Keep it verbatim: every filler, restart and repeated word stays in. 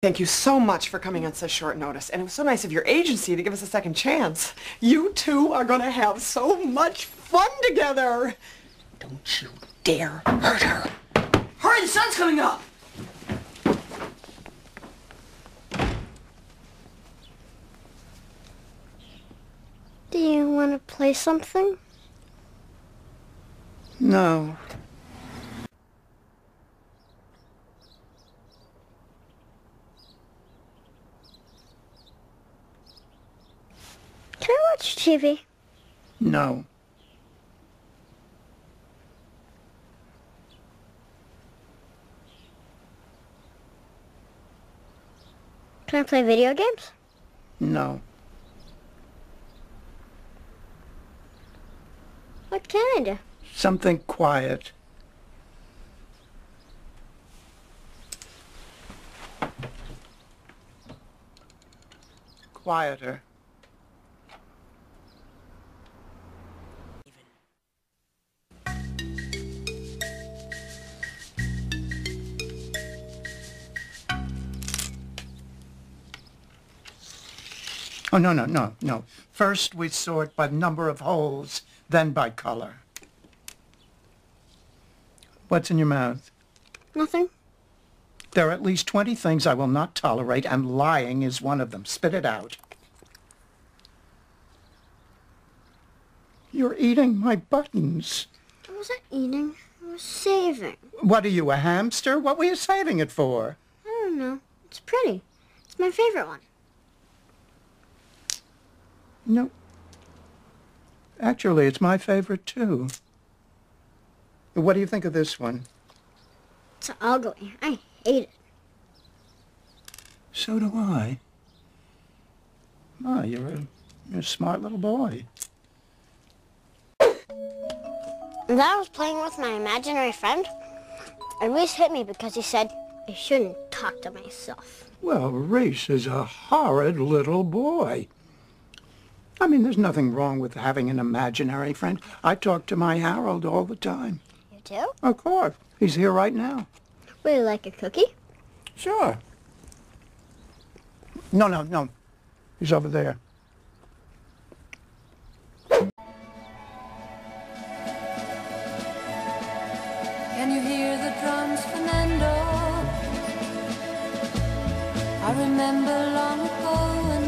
Thank you so much for coming on such short notice, and it was so nice of your agency to give us a second chance. You two are going to have so much fun together. Don't you dare hurt her. Hurry, the sun's coming up. Do you want to play something? No. Can I watch T V? No. Can I play video games? No. What can I do? Something quiet. Quieter. Oh, no, no, no, no. First we sort by number of holes, then by color. What's in your mouth? Nothing. There are at least twenty things I will not tolerate, and lying is one of them. Spit it out. You're eating my buttons. I wasn't eating. I was saving. What are you, a hamster? What were you saving it for? I don't know. It's pretty. It's my favorite one. No. Actually, it's my favorite, too. What do you think of this one? It's ugly. I hate it. So do I. Oh, you're a, you're a smart little boy. And then I was playing with my imaginary friend, and Reese hit me because he said I shouldn't talk to myself. Well, Reese is a horrid little boy. I mean, there's nothing wrong with having an imaginary friend. I talk to my Harold all the time. You do? Of course. He's here right now. Would you like a cookie? Sure. No, no, no. He's over there. Can you hear the drums, Fernando? I remember long ago when